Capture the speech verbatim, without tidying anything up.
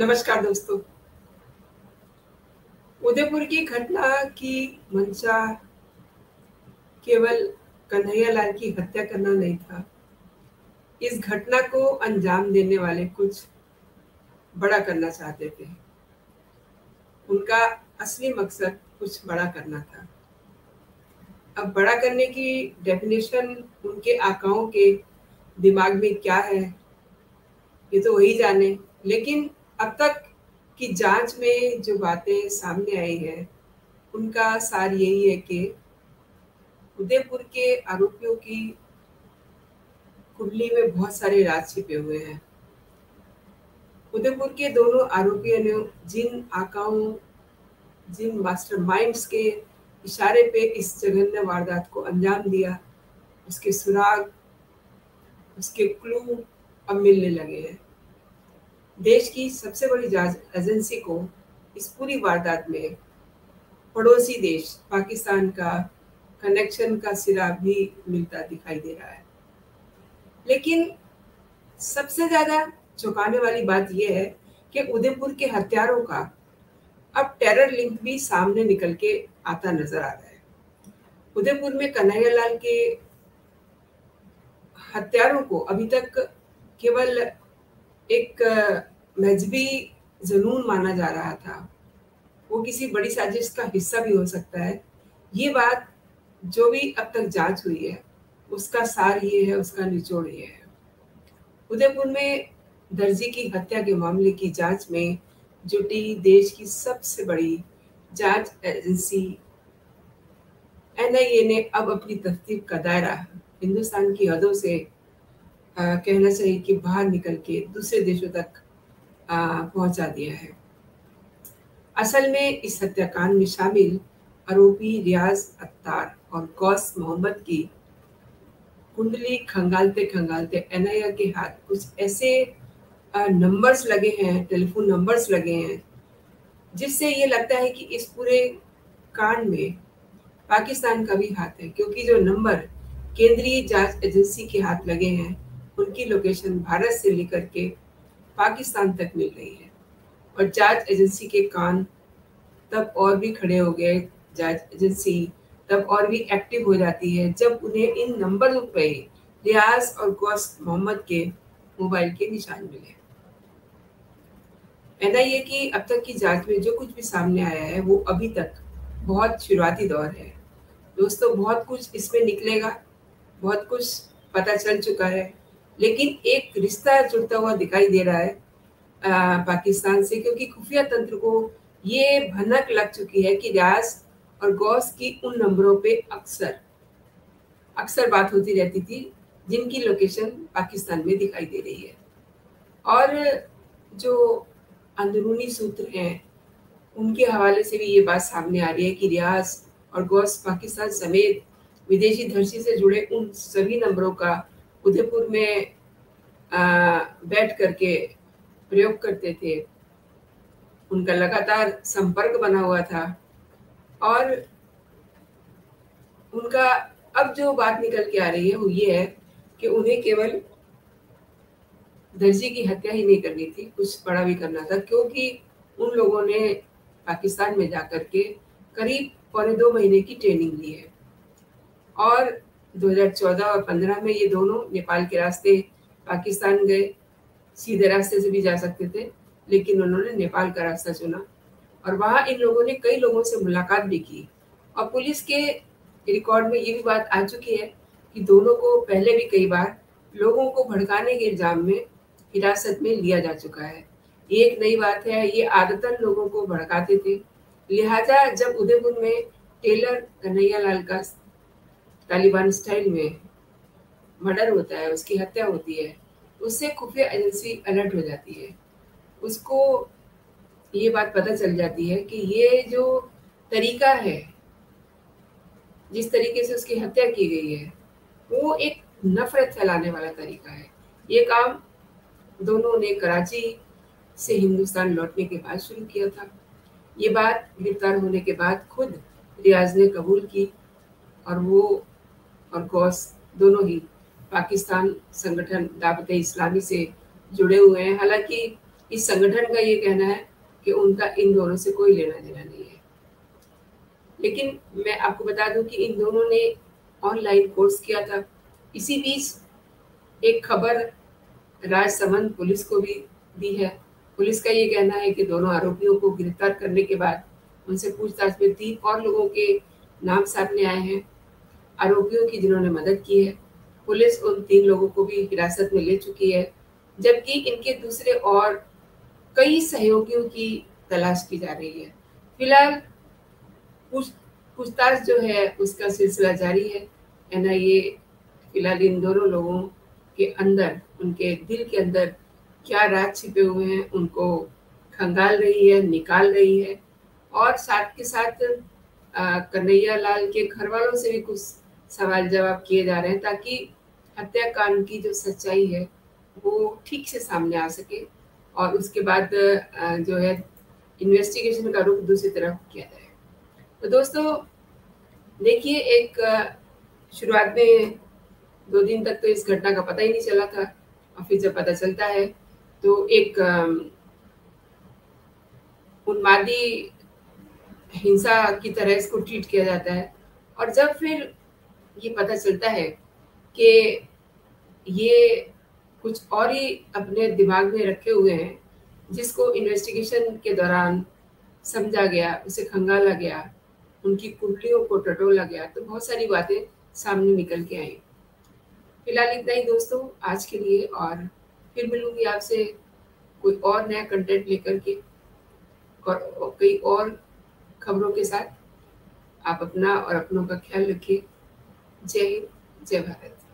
नमस्कार दोस्तों। उदयपुर की घटना की मंशा केवल कन्हैयालाल की हत्या करना नहीं था। इस घटना को अंजाम देने वाले कुछ बड़ा करना चाहते थे। उनका असली मकसद कुछ बड़ा करना था। अब बड़ा करने की डेफिनेशन उनके आकाओं के दिमाग में क्या है, ये तो वही जाने। लेकिन अब तक की जांच में जो बातें सामने आई है, उनका सार यही है कि उदयपुर के आरोपियों की कुंडली में बहुत सारे राज छिपे हुए हैं। उदयपुर के दोनों आरोपियों ने जिन आकाओं, जिन मास्टरमाइंड्स के इशारे पे इस जघन्य वारदात को अंजाम दिया, उसके सुराग, उसके क्लू अब मिलने लगे हैं। देश की सबसे बड़ी जांच एजेंसी को इस पूरी वारदात में पड़ोसी देश पाकिस्तान का कनेक्शन का सिरा भी मिलता दिखाई दे रहा है। लेकिन सबसे ज्यादा चौंकाने वाली बात यह है कि उदयपुर के हत्यारों का अब टेरर लिंक भी सामने निकल के आता नजर आ रहा है। उदयपुर में कन्हैयालाल के हत्यारों को अभी तक केवल एक मजहबी जुनून माना जा रहा था। वो किसी बड़ी साजिश का हिस्सा भी हो सकता है। ये बात जो भी अब तक जांच हुई है, उसका सार ये है, उसका निचोड़ ये है। उदयपुर में दर्जी की हत्या के मामले की जांच में जुटी देश की सबसे बड़ी जांच एजेंसी एन आई ए ने अब अपनी तफ्तीश का दायरा हिंदुस्तान की हदों से आ, कहना चाहिए कि बाहर निकल के दूसरे देशों तक आ, पहुंचा दिया है। असल में इस हत्याकांड में शामिल आरोपी रियाज अत्तार और गौस मोहम्मद की कुंडली खंगालते खंगालते एन आई ए के हाथ कुछ ऐसे नंबर्स लगे हैं, टेलीफोन नंबर्स लगे हैं, जिससे ये लगता है कि इस पूरे कांड में पाकिस्तान का भी हाथ है। क्योंकि जो नंबर केंद्रीय जांच एजेंसी के हाथ लगे हैं, उनकी लोकेशन भारत से लेकर के पाकिस्तान तक मिल रही है। और जांच एजेंसी के कान तब और भी खड़े हो गए, जांच एजेंसी तब और भी एक्टिव हो जाती है जब उन्हें इन नंबरों पे रियाज और गौस मोहम्मद के मोबाइल के निशान मिले। एन आई ए की अब तक की जांच में जो कुछ भी सामने आया है, वो अभी तक बहुत शुरुआती दौर है। दोस्तों, बहुत कुछ इसमें निकलेगा, बहुत कुछ पता चल चुका है, लेकिन एक रिश्ता जुड़ता हुआ दिखाई दे रहा है आ, पाकिस्तान से। क्योंकि खुफिया तंत्र को ये भनक लग चुकी है कि रियाज और गौस की उन नंबरों पे अक्सर अक्सर बात होती रहती थी, जिनकी लोकेशन पाकिस्तान में दिखाई दे रही है। और जो अंदरूनी सूत्र हैं, उनके हवाले से भी ये बात सामने आ रही है कि रियाज और गौस पाकिस्तान समेत विदेशी धरती से जुड़े उन सभी नंबरों का उदयपुर में आ, बैठ करके प्रयोग करते थे। उनका लगातार संपर्क बना हुआ था। और उनका अब जो बात निकल के आ रही है, वो ये है कि उन्हें केवल दर्जी की हत्या ही नहीं करनी थी, कुछ बड़ा भी करना था। क्योंकि उन लोगों ने पाकिस्तान में जाकर के करीब पौने दो महीने की ट्रेनिंग ली है। और दो हज़ार चौदह और पंद्रह में ये दोनों नेपाल के रास्ते पाकिस्तान गए। सीधे रास्ते से भी जा सकते थे, लेकिन उन्होंने नेपाल का रास्ता चुना। और वहाँ इन लोगों ने कई लोगों से मुलाकात भी की। और पुलिस के रिकॉर्ड में ये भी बात आ चुकी है कि दोनों को पहले भी कई बार लोगों को भड़काने के इल्जाम में हिरासत में लिया जा चुका है। ये एक नई बात है, ये आदतन लोगों को भड़काते थे। लिहाजा जब उदयपुर में टेलर कन्हैयालाल का तालिबान स्टाइल में मर्डर होता है, उसकी हत्या होती है, उससे खुफिया एजेंसी अलर्ट हो जाती है। उसको ये बात पता चल जाती है कि ये जो तरीका है, जिस तरीके से उसकी हत्या की गई है, वो एक नफरत फैलाने वाला तरीका है। ये काम दोनों ने कराची से हिंदुस्तान लौटने के बाद शुरू किया था। ये बात गिरफ्तार होने के बाद खुद रियाज ने कबूल की। और वो और गौस दोनों ही पाकिस्तान संगठन दावत इस्लामी से जुड़े हुए हैं। हालांकि इस संगठन का ये कहना है कि उनका इन दोनों से कोई लेना-देना नहीं है। लेकिन मैं आपको बता दूँ कि इन दोनों ने ऑनलाइन कोर्स किया था। इसी बीच एक खबर राजसमंद पुलिस को भी दी है। पुलिस का ये कहना है कि दोनों आरोपियों को गिरफ्तार करने के बाद उनसे पूछताछ में तीन और लोगों के नाम सामने आए हैं, आरोपियों की जिन्होंने मदद की है। पुलिस उन तीन लोगों को भी हिरासत में ले चुकी है, जबकि इनके दूसरे और कई सहयोगियों की तलाश की जा रही है। फिलहाल पूछ पूछताछ जो है उसका सिलसिला जारी है। एन आई ए फिलहाल इन दोनों लोगों के अंदर, उनके दिल के अंदर क्या राज छिपे हुए हैं उनको खंगाल रही है, निकाल रही है और साथ के साथ अ, कन्हैया लाल के घरवालों से भी कुछ सवाल जवाब किए जा रहे हैं ताकि हत्याकांड की जो सच्चाई है वो ठीक से सामने आ सके और उसके बाद अ, जो है इन्वेस्टिगेशन का रुख दूसरी तरफ किया जाए। तो दोस्तों देखिए, एक शुरुआत में दो दिन तक तो इस घटना का पता ही नहीं चला था और फिर जब पता चलता है तो एक अम, उन्मादी हिंसा की तरह इसको ट्रीट किया जाता है और जब फिर ये पता चलता है कि ये कुछ और ही अपने दिमाग में रखे हुए हैं, जिसको इन्वेस्टिगेशन के दौरान समझा गया, उसे खंगाला गया, उनकी कुंडलियों को टटोला गया, तो बहुत सारी बातें सामने निकल के आई। फिलहाल इतना ही दोस्तों आज के लिए, और फिर मिलूंगी आपसे कोई और नया कंटेंट लेकर के और कई और खबरों के साथ। आप अपना और अपनों का ख्याल रखिए। जय हिंद, जय भारत।